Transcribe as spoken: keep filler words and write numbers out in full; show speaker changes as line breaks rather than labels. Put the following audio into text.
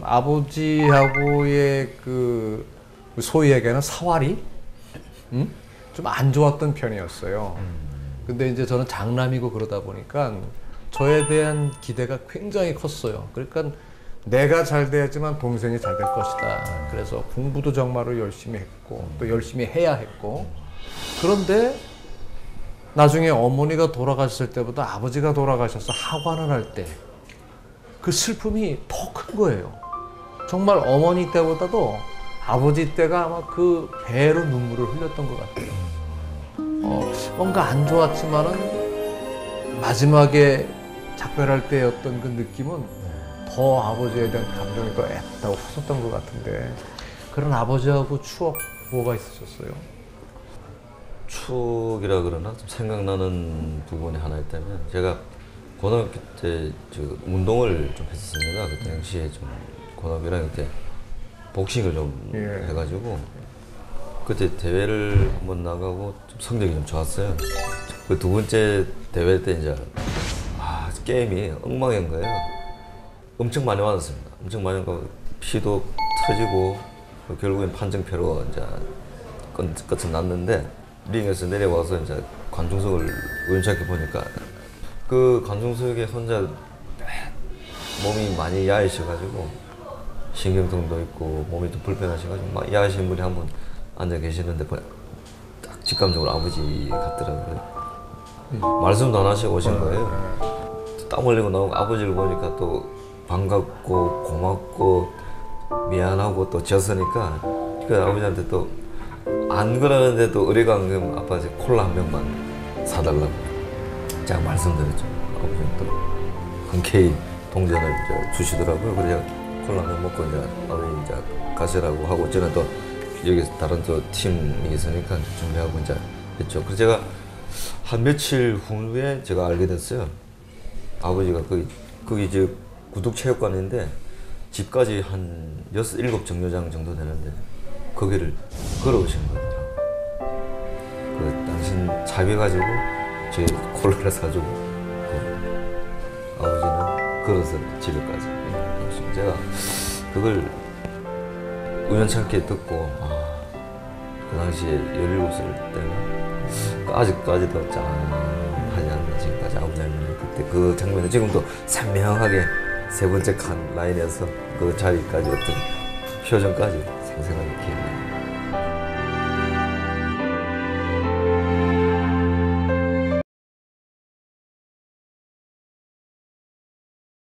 아버지하고의 그 소위 얘기하는 사활이 음? 좀 안 좋았던 편이었어요. 근데 이제 저는 장남이고 그러다 보니까 저에 대한 기대가 굉장히 컸어요. 그러니까 내가 잘 돼야지만 동생이 잘 될 것이다. 그래서 공부도 정말로 열심히 했고 또 열심히 해야 했고, 그런데 나중에 어머니가 돌아가셨을 때보다 아버지가 돌아가셔서 하관을 할 때 그 슬픔이 더 큰 거예요. 정말 어머니 때보다도 아버지 때가 아마 그 배로 눈물을 흘렸던 것 같아요. 어, 뭔가 안 좋았지만은 마지막에 작별할 때였던 그 느낌은 더 아버지에 대한 감정이 더 애타고 컸었던 것 같은데, 그런 아버지하고 추억 뭐가 있으셨어요?
추억이라 그러나 좀 생각나는 부분이 하나 있다면, 제가 고등학교 때 저 운동을 좀 했었습니다. 그때 당시에 좀 고등학교 일 학년 때 복싱을 좀
예.
해가지고 그때 대회를 한번 나가고 좀 성적이 좀 좋았어요. 그 두 번째 대회 때 이제 아, 게임이 엉망인 거예요. 엄청 많이 맞았습니다. 엄청 많이 맞고 피도 터지고 결국엔 판정패로 이제 끝, 끝은 났는데, 링에서 내려와서 이제 관중석을 우연찮게 보니까 그 관중석에 혼자 몸이 많이 야이셔가지고 신경통도 있고 몸이 좀 불편하셔가지고 막 야이신 분이 한 분 앉아 계시는데 딱 직감적으로 아버지 같더라고요. 음. 말씀도 안 하시고 오신 거예요. 땀 흘리고 나오고 아버지를 보니까 또 반갑고 고맙고 미안하고 또 졌으니까 그 아버지한테 또 안 그러는데도 의리강금 아빠한테 콜라 한 병만 사달라고 제가 말씀드렸죠. 아버지는 또 흔쾌히 동전을 이제 주시더라고요. 그래서 콜라 한 병 먹고 이제 아버지 이제 가시라고 하고, 저는 또 여기서 다른 또 팀이 있으니까 준비하고 이제 했죠. 그래서 제가 한 며칠 후에 제가 알게 됐어요. 아버지가 거기 거기 이제 구둑체육관인데 집까지 한 여섯 일곱 정류장 정도 되는데 거기를 걸어오신 거더라고요. 그 당신 차비 가지고 제 콜라를 사주고 그 아버지는 걸어서 집에까지. 제가 그걸 우연찮게 듣고 아, 그 당시에 열일곱 살 때는 아직까지도 짠하지 않나, 지금까지 아버지 할머니 그때 그 장면을 지금도 선명하게 세 번째 칸 라인에서 그 자리까지 어떤 표정까지 생생하게 기억나요.